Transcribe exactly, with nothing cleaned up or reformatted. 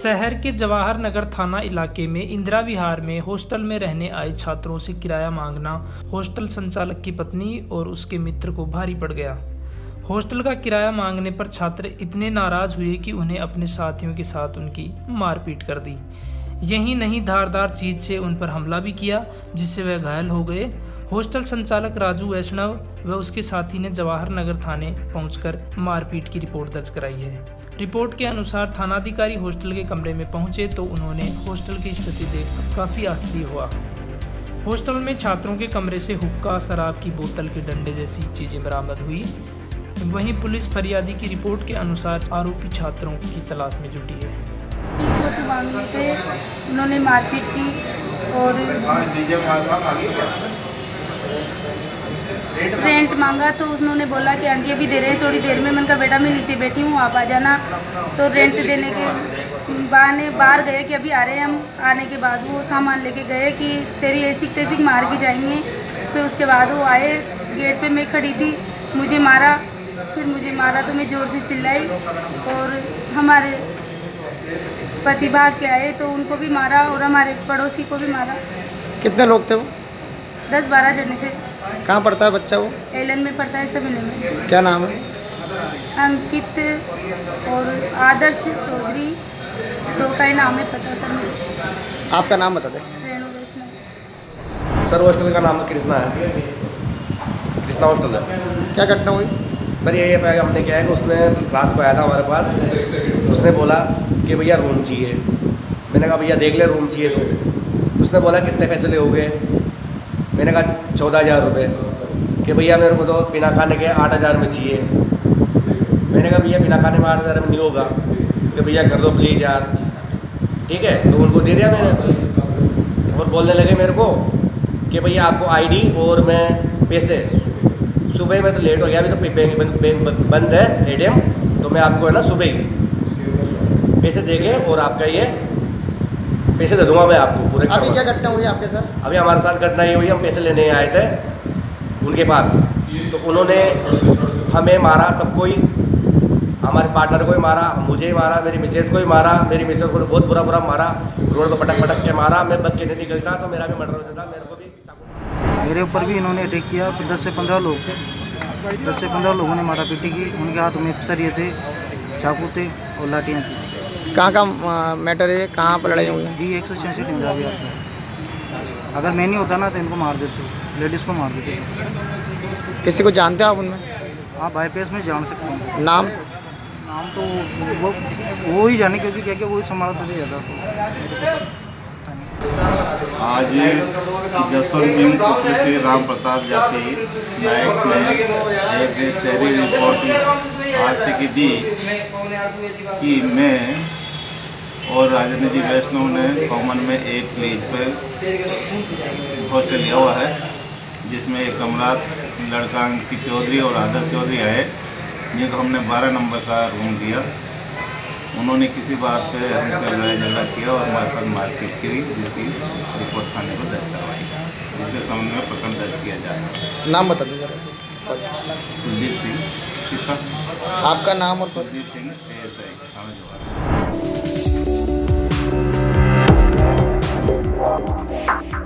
शहर के जवाहर नगर थाना इलाके में इंदिरा विहार में हॉस्टल में रहने आए छात्रों से किराया मांगना हॉस्टल संचालक की पत्नी और उसके मित्र को भारी पड़ गया। हॉस्टल का किराया मांगने पर छात्र इतने नाराज हुए कि उन्हें अपने साथियों के साथ उनकी मारपीट कर दी। यही नहीं, धारदार चीज से उन पर हमला भी किया, जिससे वह घायल हो गए। हॉस्टल संचालक राजू वैष्णव व उसके साथी ने जवाहर नगर थाने पहुंचकर मारपीट की रिपोर्ट दर्ज कराई है। रिपोर्ट के अनुसार थानाधिकारी हॉस्टल के कमरे में पहुंचे तो उन्होंने हॉस्टल की स्थिति देख काफी आश्चर्य हुआ। हॉस्टल में छात्रों के कमरे से हुक्का, शराब की बोतल के डंडे जैसी चीजें बरामद हुई। वहीं पुलिस फरियादी की रिपोर्ट के अनुसार आरोपी छात्रों की तलाश में जुटी है। मांगने पे उन्होंने मारपीट की और रेंट मांगा तो उन्होंने बोला कि आंटी अभी दे रहे हैं थोड़ी देर में। मैंने कहा बेटा मैं नीचे बैठी हूँ, आप आ जाना। तो रेंट देने के बहाने बाहर गए कि अभी आ रहे हैं हम। आने के बाद वो सामान लेके गए कि तेरी ऐसी तैसी मार के जाएंगे। फिर उसके बाद वो आए, गेट पे मैं खड़ी थी, मुझे मारा। फिर मुझे मारा तो मैं ज़ोर से चिल्लाई और हमारे पति भाग के आए तो उनको भी मारा और हमारे पड़ोसी को भी मारा। कितने लोग थे वो? दस बारह जने थे। कहाँ पढ़ता है बच्चा वो? एलन में पढ़ता है, सभी में। क्या नाम है? अंकित और आदर्श चौधरी, दो का ही नाम है पता सर मुझे। आपका नाम बता दें। रेणु वैष्णव। सर हॉस्टल का नाम तो कृष्णा है, कृष्णा हॉस्टल है। क्या घटना हुई? सर ये हमने क्या है कि उसने रात को आया था हमारे पास, उसने बोला कि भैया रूम चाहिए। मैंने कहा भैया देख ले रूम चाहिए तो उसने बोला कितने पैसे ले होगे। मैंने कहा चौदह हज़ार रुपये। कि भैया मेरे को तो बिना खाने के आठ हज़ार में चाहिए। मैंने कहा भैया बिना खाने में आठ हज़ार में नहीं होगा। कि भैया कर दो प्लीज़ यार। ठीक है, तो उनको दे दिया मैंने। और बोलने लगे मेरे को कि भैया आपको आईडी और मैं पैसे, सुबह में तो लेट हो गया, अभी तो बैंक बैंक बंद है एटीएम, तो मैं आपको है ना सुबह ही पैसे देके और आपका ये पैसे दे दूंगा मैं आपको पूरे। अभी क्या घटना हुई आपके साथ? अभी हमारे साथ घटना ये हुई, हम पैसे लेने आए थे उनके पास, तो उन्होंने हमें मारा, सबको ही, हमारे पार्टनर को ही मारा, मुझे ही मारा, मेरी मिसेज को ही मारा। मेरी मिसेज को तो बहुत बुरा बुरा मारा, रोड पर पटक पटक के मारा। मैं बच के नहीं निकलता तो मेरा भी मर्डर हो जाता। मेरे को भी मेरे ऊपर भी इन्होंने अटैक किया। दस से पंद्रह लोग थे, दस से पंद्रह लोगों ने मारा पीटी की। उनके हाथ में सरिये थे, चाकू थे और लाठियाँ थी। कहाँ का मैटर है? कहाँ पर लड़ाई हुई? डी एक सौ छियासठ इंदिरा विहार पर। अगर मैं नहीं होता ना तो इनको मार देते, लेडीज़ को मार देते। किसी को जानते हो आप उनमें? हाँ, बाईपास में जान सकते हैं। नाम? नाम तो वो वो ही जाने, क्योंकि क्या क्या वो ही संभालते थे ज़्यादा। आज जसवंत सिंह पुत्र से राम प्रताप जाति नायक ने एक तहरीर रिपोर्ट आज से की दी कि मैं और राजेंद्र जी वैष्णव ने कॉमन में एक लीज पर हॉस्टल लिया हुआ है, जिसमें एक कमरा लड़का अंकित चौधरी और आदर्श चौधरी आए, जिनको हमने बारह नंबर का रूम दिया। उन्होंने किसी बात पे हमसे लड़ाई झगड़ा किया और हमारे साथ मारपीट की, जिसकी रिपोर्ट थाने पर दर्ज करवाई, जिसके संबंध में प्रकरण दर्ज किया जाए। नाम बता दीजिए सर। कुलदीप सिंह। किसका? आपका नाम और? Kuldeep Singh, A S I थाना जवाहर।